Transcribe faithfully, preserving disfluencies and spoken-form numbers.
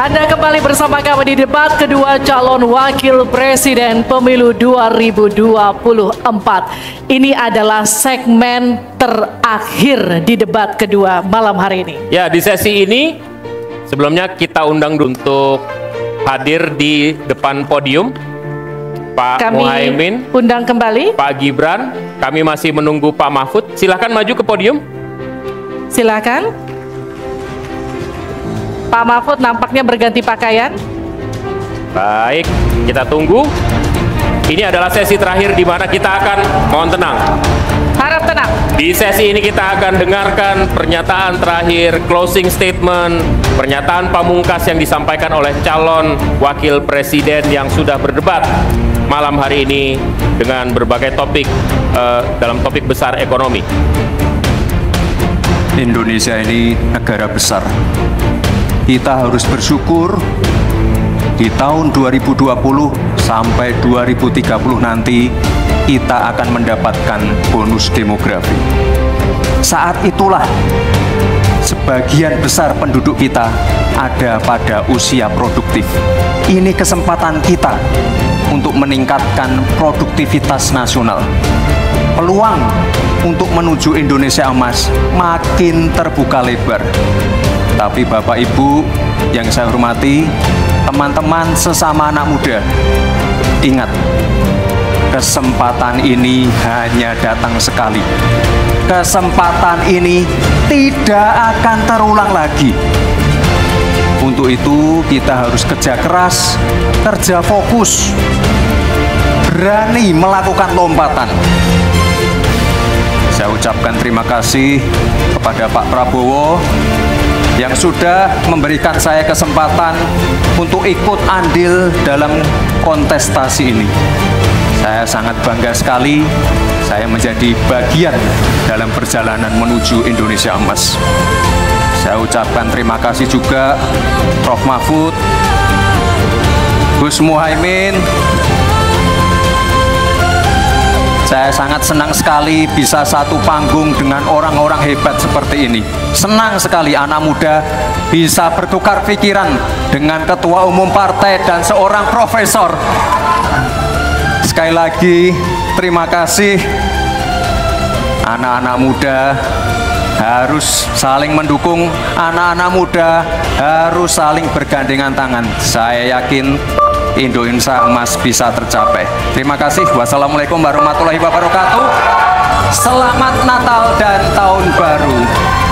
Anda kembali bersama kami di debat kedua calon wakil presiden pemilu dua ribu dua puluh empat. Ini adalah segmen terakhir di debat kedua malam hari ini. Ya, di sesi ini sebelumnya kita undang untuk hadir di depan podium Pak Kami Muhaimin, undang kembali Pak Gibran. Kami masih menunggu Pak Mahfud. Silahkan maju ke podium. Silakan. Pak Mahfud nampaknya berganti pakaian. Baik, kita tunggu. Ini adalah sesi terakhir di mana kita akan, mohon tenang. Harap tenang. Di sesi ini kita akan dengarkan pernyataan terakhir, closing statement, pernyataan pamungkas yang disampaikan oleh calon wakil presiden yang sudah berdebat malam hari ini dengan berbagai topik uh, dalam topik besar ekonomi. Indonesia ini negara besar. Kita harus bersyukur di tahun dua ribu dua puluh sampai dua ribu tiga puluh nanti kita akan mendapatkan bonus demografi. Saat itulah sebagian besar penduduk kita ada pada usia produktif. Ini kesempatan kita untuk meningkatkan produktivitas nasional. Peluang untuk menuju Indonesia emas makin terbuka lebar. Tapi Bapak Ibu yang saya hormati, teman-teman sesama anak muda, ingat, kesempatan ini hanya datang sekali. Kesempatan ini tidak akan terulang lagi. Untuk itu kita harus kerja keras, kerja fokus, berani melakukan lompatan. Saya ucapkan terima kasih kepada Pak Prabowo yang sudah memberikan saya kesempatan untuk ikut andil dalam kontestasi ini. Saya sangat bangga sekali saya menjadi bagian dalam perjalanan menuju Indonesia emas. Saya ucapkan terima kasih juga Prof Mahfud, Gus Muhaimin. Saya sangat senang sekali bisa satu panggung dengan orang-orang hebat seperti ini. Senang sekali anak muda bisa bertukar pikiran dengan ketua umum partai dan seorang profesor. Sekali lagi, terima kasih. Anak-anak muda harus saling mendukung, anak-anak muda harus saling bergandengan tangan. Saya yakin Indonesia emas bisa tercapai. Terima kasih. Wassalamualaikum warahmatullahi wabarakatuh. Selamat Natal dan Tahun Baru.